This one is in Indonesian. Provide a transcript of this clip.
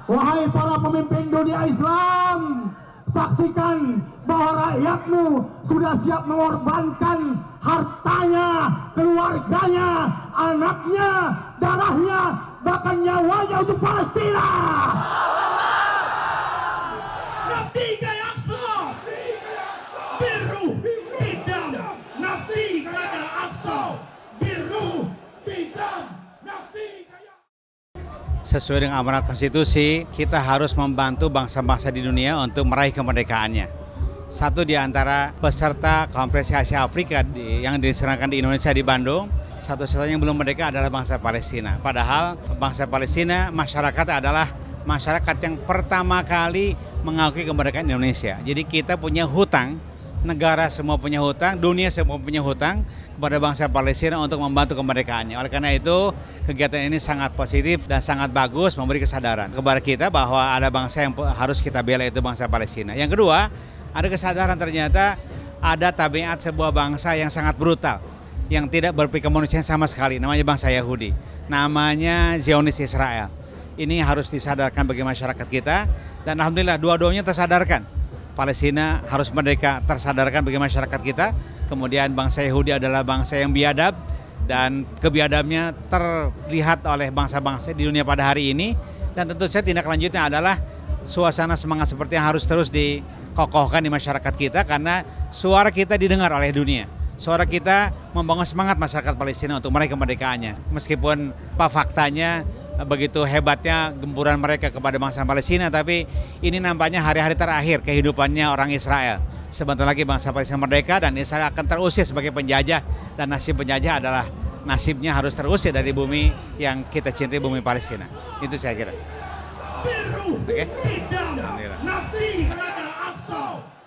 Wahai para pemimpin dunia Islam, saksikan bahwa rakyatmu sudah siap mengorbankan hartanya, keluarganya, anaknya, darahnya, bahkan nyawanya untuk Palestina. Nafti Gaya Aqsa, biru bidam, nafti Gaya Aqsa, biru bidam, nafti Gaya. Sesuai dengan amanat konstitusi, kita harus membantu bangsa-bangsa di dunia untuk meraih kemerdekaannya. Satu di antara peserta Konferensi Asia Afrika yang diselenggarakan di Indonesia di Bandung, satu-satunya yang belum merdeka adalah bangsa Palestina. Padahal bangsa Palestina, masyarakat adalah masyarakat yang pertama kali mengakui kemerdekaan Indonesia. Jadi kita punya hutang, negara semua punya hutang, dunia semua punya hutang kepada bangsa Palestina untuk membantu kemerdekaannya. Oleh karena itu, kegiatan ini sangat positif dan sangat bagus, memberi kesadaran kepada kita bahwa ada bangsa yang harus kita bela, itu bangsa Palestina. Yang kedua, ada kesadaran ternyata ada tabiat sebuah bangsa yang sangat brutal, yang tidak berpikir kemanusiaan sama sekali, namanya bangsa Yahudi, namanya Zionis Israel. Ini harus disadarkan bagi masyarakat kita, dan alhamdulillah dua-duanya tersadarkan. Palestina harus merdeka, tersadarkan bagi masyarakat kita. Kemudian bangsa Yahudi adalah bangsa yang biadab, dan kebiadabnya terlihat oleh bangsa-bangsa di dunia pada hari ini. Dan tentu saja tindak lanjutnya adalah suasana semangat seperti yang harus terus dikokohkan di masyarakat kita, karena suara kita didengar oleh dunia. Suara kita membangun semangat masyarakat Palestina untuk meraih kemerdekaannya. Meskipun faktanya begitu hebatnya gempuran mereka kepada bangsa Palestina, tapi ini nampaknya hari-hari terakhir kehidupannya orang Israel. Sebentar lagi bangsa Palestina merdeka dan Israel akan terusir sebagai penjajah, dan nasib penjajah adalah nasibnya harus terusir dari bumi yang kita cintai, bumi Palestina. Itu saya kira. Biru, Oke? bidam, nafti Gaya Aqsa.